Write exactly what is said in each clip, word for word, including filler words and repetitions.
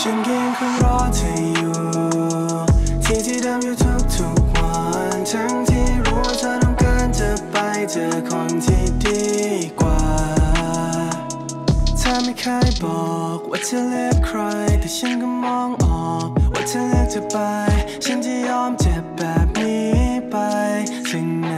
ฉันยังคงรอเธออยู่ที่ที่เดิมอยู่ทุกๆวันทั้งที่รู้ว่าเธอต้องการจะไปเจอคนที่ดีกว่าเธอไม่เคยบอกว่าเธอเลือกใครแต่ฉันก็มองออกว่าเธอเลือกจะไปฉันจะยอมเจ็บแบบนี้ไปถึงไหน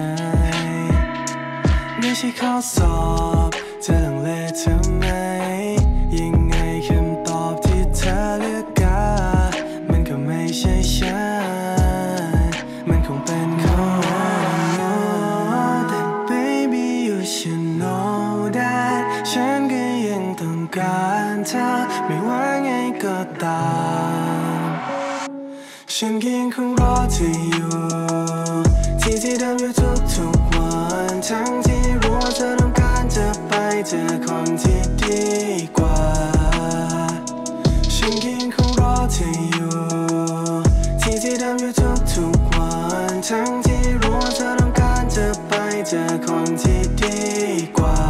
ไม่ใช่ข้อสอบเธอลังเลทำไมยังไงคำตอบที่เธอเลือกกันมันก็ไม่ใช่ฉันมันคงเป็นคนแต่ baby you should know that ฉันก็ยังต้องการเธอไม่ว่าไงก็ตามฉันก็ยังคงรอเธออยู่ที่ที่เดิมอยู่ทุกๆวันทั้งที่รู้ว่าเธอต้องการจะไปเจอคนที่ดีกว่าฉันก็ยังคงรอเธออยู่ที่ที่เดิมอยู่ทุกๆวันทั้งที่รู้ว่าเธอต้องการจะไปเจอคนที่ดีกว่า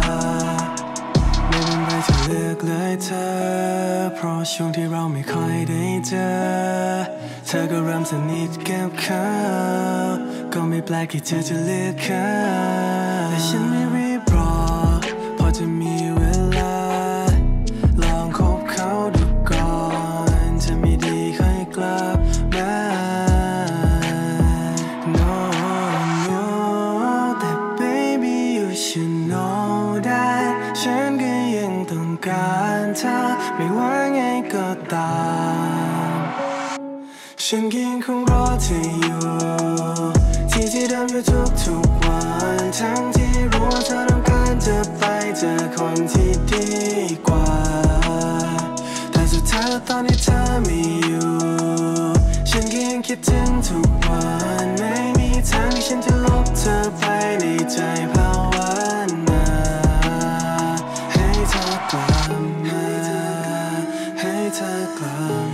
ไม่เป็นไรจะเลือกเลยเธอเพราะช่วงที่เราไม่ค่อยได้เจอเธอก็เริ่มสนิทกับเขาก็ไม่แปลกที่เธอจะเลือกเขาแต่ฉันไม่รีบรอพอจะมีเวลาลองคบเขาดูก่อนจะไม่ดีค่อยกลับมา No no แต่ baby you should know that ฉันก็ยังต้องการเธอไม่ว่าไงก็ตามฉันก็ยังคงรอเธออยู่ที่ที่เดิมอยู่ทุกๆวันทั้งที่รู้ว่าเธอต้องการจะไปเจอคนที่ดีกว่าแต่สุดท้ายแล้วตอนที่เธอไม่อยู่ฉันก็ยังคิดถึงทุกวันไม่มีทางที่ฉันจะลบเธอไปในใจภาวนาให้เธอกลับมาให้เธอกลับ